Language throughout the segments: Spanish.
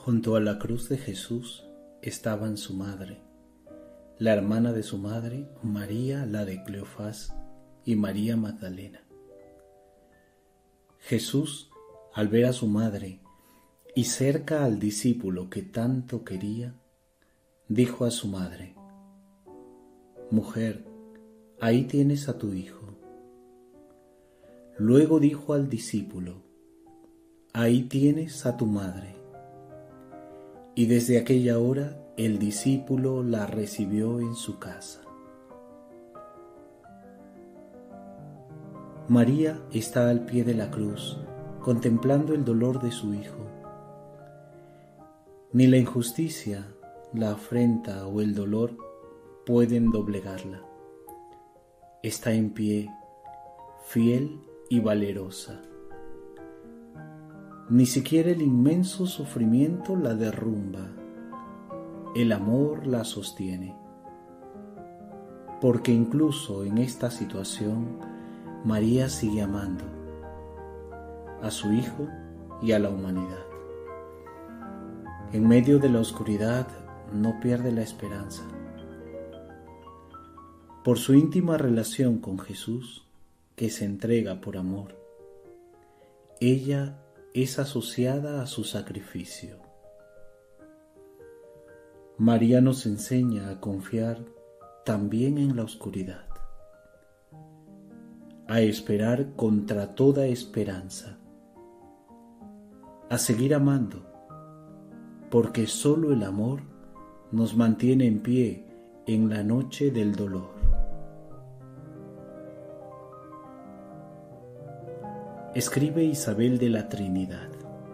Junto a la cruz de Jesús estaban su madre, la hermana de su madre, María la de Cleofás y María Magdalena. Jesús, al ver a su madre y cerca al discípulo que tanto quería, dijo a su madre: «Mujer, ahí tienes a tu hijo». Luego dijo al discípulo: «Ahí tienes a tu madre». Y desde aquella hora el discípulo la recibió en su casa. María está al pie de la cruz, contemplando el dolor de su hijo. Ni la injusticia, la afrenta o el dolor pueden doblegarla. Está en pie, fiel y valerosa. Ni siquiera el inmenso sufrimiento la derrumba. El amor la sostiene. Porque incluso en esta situación, María sigue amando a su Hijo y a la humanidad. En medio de la oscuridad no pierde la esperanza. Por su íntima relación con Jesús, que se entrega por amor, ella es asociada a su sacrificio. María nos enseña a confiar también en la oscuridad, a esperar contra toda esperanza, a seguir amando, porque solo el amor nos mantiene en pie en la noche del dolor. Escribe Isabel de la Trinidad: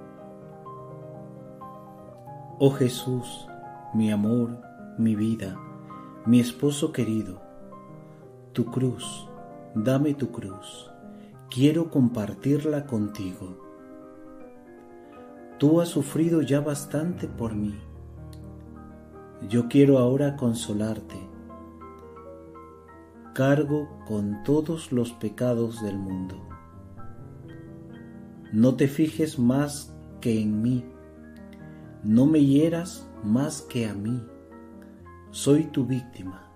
Oh Jesús, mi amor, mi vida, mi esposo querido, tu cruz, dame tu cruz, quiero compartirla contigo. Tú has sufrido ya bastante por mí. Yo quiero ahora consolarte. Cargo con todos los pecados del mundo. No te fijes más que en mí. No me hieras más que a mí. Soy tu víctima.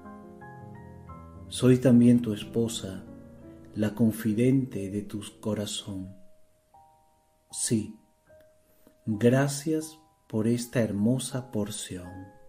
Soy también tu esposa, la confidente de tu corazón. Sí, gracias por esta hermosa porción.